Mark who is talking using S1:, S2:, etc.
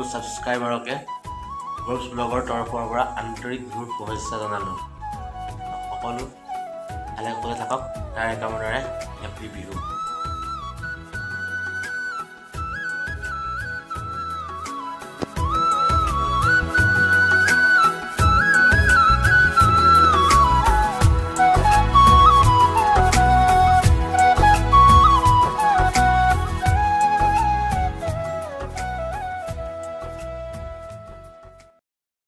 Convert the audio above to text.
S1: সকলো ছাবস্ক্ৰাইবাৰকে গৌৰৱ ব্লগৰ তৰফৰ পৰা আন্তৰিক বিহুৰ শুভেচ্ছা জনালোঁ। সকলো ভালে কুশলে থাকক, তাৰে কামনাৰে হেপ্পী বিহু।